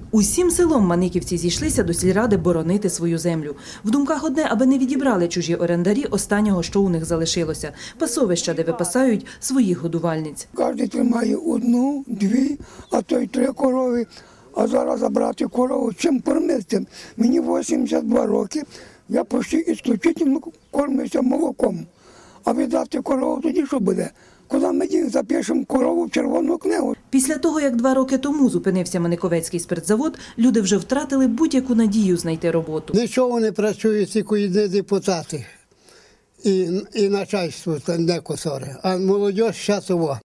Усім селом маниківці зійшлися до сільради боронити свою землю. В думках одне, аби не відібрали чужі орендарі останнього, що у них залишилося – пасовища, де випасають своїх годувальниць. Кожен тримає одну, дві, а то й три корови. А зараз забрати корову, чим кормити? Мені 82 роки, я почти ісключительно кормлюся молоком. А віддати корову тоді що буде? Коли ми запишемо корову в червону книгу. Після того, як 2 роки тому зупинився Маниковецький спиртзавод, люди вже втратили будь-яку надію знайти роботу. Нічого не працюють тільки йде депутати і начальство не косоре, а молодь ще того.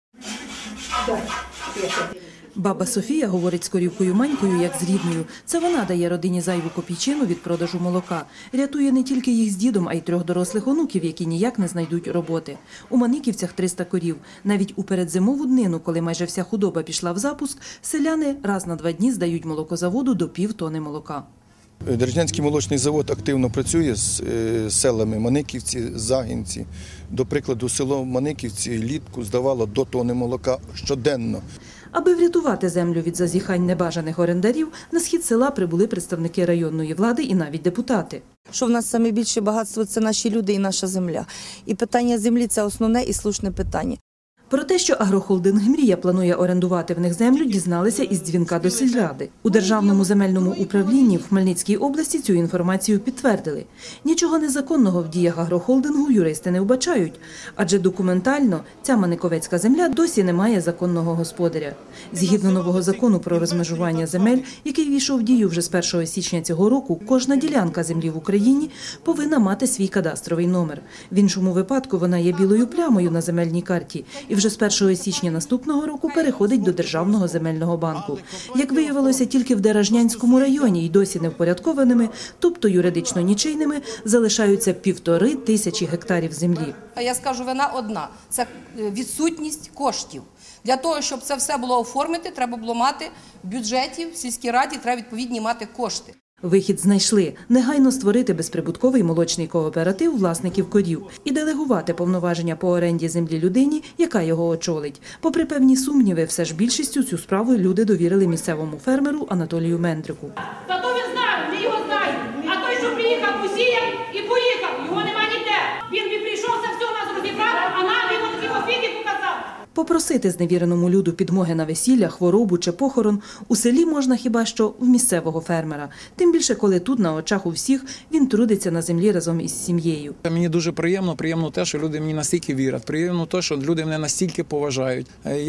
Баба Софія говорить з корівкою Манькою, як з рідною. Це вона дає родині зайву копійчину від продажу молока. Рятує не тільки їх з дідом, а й 3 дорослих онуків, які ніяк не знайдуть роботи. У Маниківцях 300 корів. Навіть у передзимову днину, коли майже вся худоба пішла в запуск, селяни раз на 2 дні здають молокозаводу до пів тони молока. Держнянський молочний завод активно працює з селами Маниківці, Загінці. До прикладу, село Маниківці влітку здавало до тони молока щоденно. Аби врятувати землю від зазіхань небажаних орендарів, на схід села прибули представники районної влади і навіть депутати. Що в нас найбільше багатство – це наші люди і наша земля. І питання землі – це основне і слушне питання. Про те, що агрохолдинг «Мрія» планує орендувати в них землю, дізналися із дзвінка до сільради. У Державному земельному управлінні в Хмельницькій області цю інформацію підтвердили. Нічого незаконного в діях агрохолдингу юристи не вбачають, адже документально ця маниковецька земля досі не має законного господаря. Згідно нового закону про розмежування земель, який війшов в дію вже з 1 січня цього року, кожна ділянка землі в Україні повинна мати свій кадастровий номер. В іншому випадку вона є білою плямою на земельній карті і вже з 1 січня наступного року переходить до Державного земельного банку. Як виявилося, тільки в Деражнянському районі й досі невпорядкованими, тобто юридично нічийними, залишаються 1500 гектарів землі. Я скажу, вина одна – це відсутність коштів. Для того, щоб це все було оформити, треба було мати в бюджеті, в сільській раді, треба відповідні мати кошти. Вихід знайшли – негайно створити безприбутковий молочний кооператив власників корів і делегувати повноваження по оренді землі людині, яка його очолить. Попри певні сумніви, все ж більшістю цю справу люди довірили місцевому фермеру Анатолію Мендрику. Та то він знає, ми його знаємо. А той, що приїхав, посіяв і поїхав, його нема ніде. Він би прийшов, це все у нас розібрав, а нам його такі офіді показав. Попросити зневіреному люду підмоги на весілля, хворобу чи похорон у селі можна хіба що в місцевого фермера. Тим більше, коли тут на очах у всіх він трудиться на землі разом із сім'єю. Мені дуже приємно те, що люди мені настільки вірять, приємно те, що люди мене настільки поважають.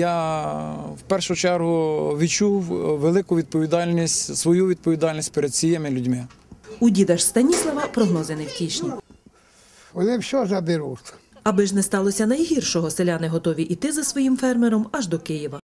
Я в першу чергу відчув велику відповідальність, свою відповідальність перед цими людьми. У діда ж Станіслава прогнози невтішні. Вони все заберуть. Аби ж не сталося найгіршого, селяни готові йти за своїм фермером аж до Києва.